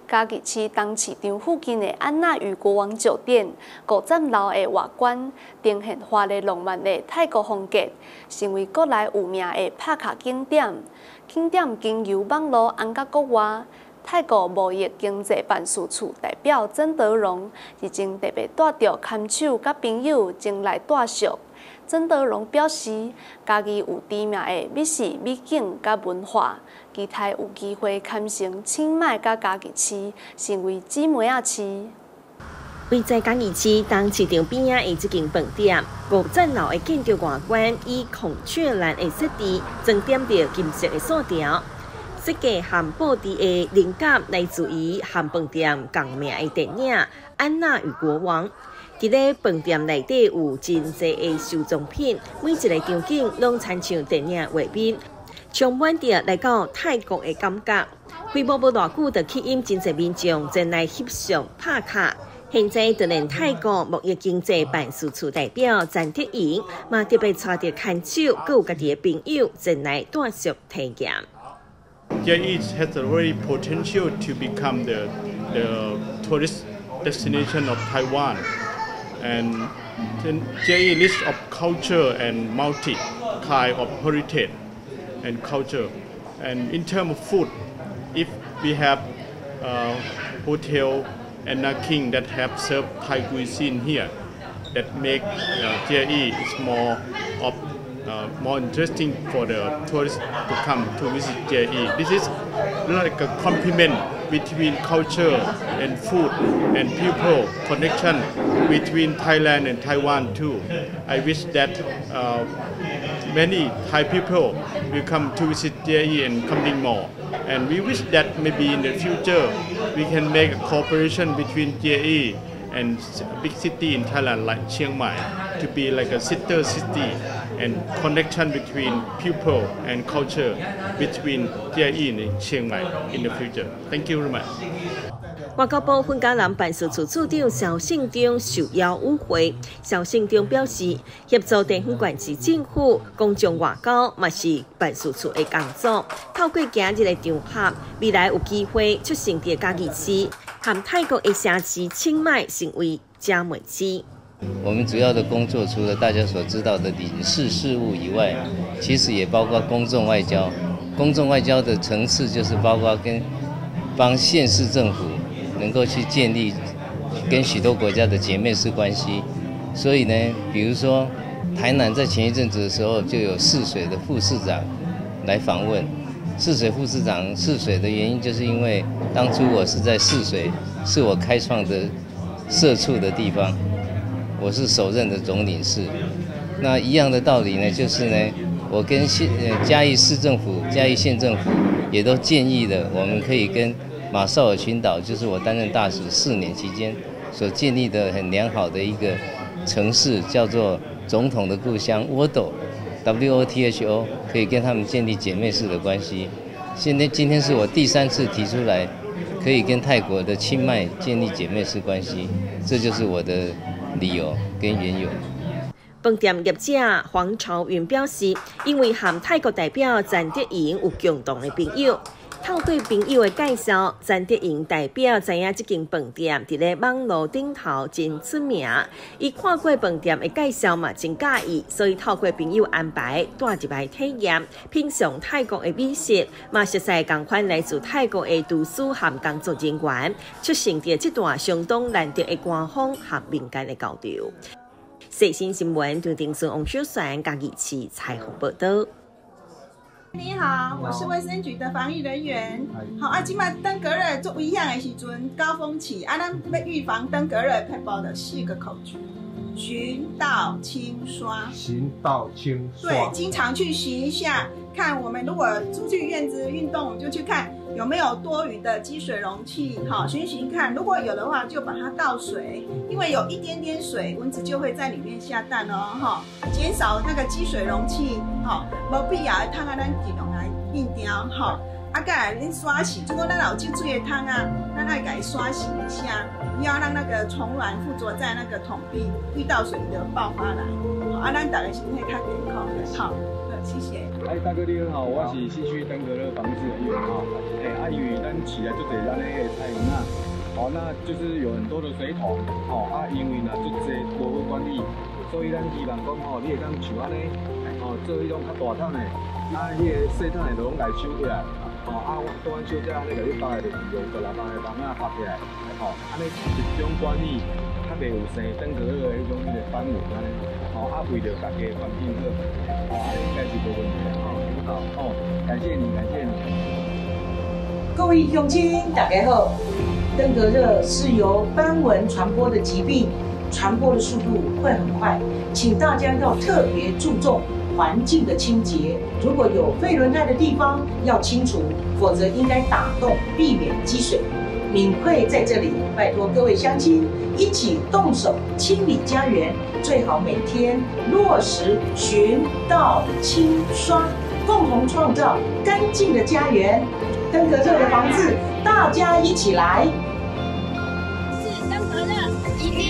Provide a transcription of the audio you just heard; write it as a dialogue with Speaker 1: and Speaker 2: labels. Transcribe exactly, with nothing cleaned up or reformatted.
Speaker 1: 嘉义市东市场附近的安娜与国王酒店五层楼的外观，呈现华丽浪漫的泰国风格，成为国内有名的打卡景点。景点经由网络红到国外。 泰国贸易经济办事处代表曾德荣日前特别带着看手甲朋友前来带熟。曾德荣表示，家己有知名的美食、美景甲文化，期待有机会堪成清迈甲嘉义市，成为姊妹仔市。
Speaker 2: 位在嘉义市东市场边仔的这间饭店，五层楼的建筑外观以孔雀蓝的设计，装点着金色的线条。 设计和布置的灵感来自于和饭店共名的电影《安娜与国王》。伫咧饭店内底有真侪的收藏品，每一个场景拢参像电影画面，充满着来到泰国的感觉。开幕无偌久，就吸引真侪民众前来翕相拍卡。现在，就连泰国贸易经济办事处代表詹德英，嘛特别带着看手，佮有家己的朋友前来带熟体验。
Speaker 3: J E has a very potential to become the, the tourist destination of Taiwan, and J E list of culture and multi kind of heritage and culture. And in terms of food, if we have a hotel and a king that have served Thai cuisine here, that make uh, J E is more of Uh, more interesting for the tourists to come to visit J E. This is like a complement between culture and food and people connection between Thailand and Taiwan too. I wish that uh, many Thai people will come to visit J E and coming more. And we wish that maybe in the future we can make a cooperation between J E and big city in Thailand like Chiang Mai to be like a sister city and connection between people and culture between J E and Chiang Mai in the future. Thank you very much.
Speaker 2: 外交部分家南办事处处长肖信忠受邀与会，肖信忠表示，协助地方县市政府公众外交，嘛是办事处的工作。透过今日的场合，未来有机会出现在嘉义市，和泰国的城市清迈成为姐妹市。
Speaker 4: 我们主要的工作，除了大家所知道的领事事务以外，其实也包括公众外交。公众外交的层次就是包括跟帮县市政府能够去建立跟许多国家的姐妹式关系。所以呢，比如说台南在前一阵子的时候，就有泗水的副市长来访问。泗水副市长泗水的原因，就是因为当初我是在泗水，是我开创的社畜的地方。 我是首任的总领事，那一样的道理呢，就是呢，我跟县呃嘉义市政府、嘉义县政府也都建议了，我们可以跟马绍尔群岛，就是我担任大使四年期间所建立的很良好的一个城市，叫做总统的故乡沃斗 （W O T H O）， 可以跟他们建立姐妹式的关系。现在今天是我第三次提出来，可以跟泰国的清迈建立姐妹式关系，这就是我的 理由跟缘由。
Speaker 2: 饭店业者黄朝云表示，因为和泰国代表詹德英有共同的朋友，透过朋友的介绍，詹德英代表知影这间饭店伫咧网络顶头真出名。伊看过饭店的介绍嘛，真介意，所以透过朋友安排带入来体验，品尝泰国的美食，嘛熟悉共款来自泰国的厨师和工作人员，出现着这段相当难得的官方和民间的交流。最新新闻，由丁顺、王小璇、嘉义市采访报道。
Speaker 5: 你好，我是卫生局的防疫人员。好，啊，今麦登革热做危险的时阵，高峰期，啊，咱要预防登革热，配包的四个口诀：巡、倒、清、刷。
Speaker 6: 巡、倒、清、刷。
Speaker 5: 对，经常去巡一下，看我们如果出去院子运动，就去看有没有多余的积水容器，好，巡巡看，如果有的话，就把它倒水，因为有一点点水，蚊子就会在里面下蛋哦，哈，减少那个积水容器，好，没必要的汤啊，咱尽量来避掉，哈。啊，再来恁刷洗，如果咱有积水的汤啊，咱爱给刷洗一下，不要让那个虫卵附着在那个桶壁，遇到水就爆发来。好，啊，咱大家身体较健康的，好。 谢谢。
Speaker 6: 哎，大哥你好，我是西区登革热防治人员哈。哎，啊，因为咱起来就得咱那个菜园啊，哦，那就是有很多的水桶，哦，啊，因为呢就这无好管理，所以咱希望讲吼，你会当像安尼，哦，做迄种较大桶的，啊，迄个细桶的就拢来收起来，哦，啊，我做完收起来，安尼甲你包的就是用十六包的房啊拍起来，哦，安尼集中管理，较袂有生登革热的迄种迄个斑纹安尼，哦，啊，为着家己的环境好，哦，安尼应该是无问题的，哦，好，哦，感谢你，感谢你。
Speaker 7: 各位乡亲，大家好。登革热是由斑纹传播的疾病，传播的速度会很快，请大家要特别注重环境的清洁。如果有废轮胎的地方要清除，否则应该打洞，避免积水。敏慧在这里拜托各位乡亲一起动手清理家园，最好每天落实循道清刷，共同创造干净的家园。登革热的防治，大家一起来。
Speaker 8: 是登革热，一定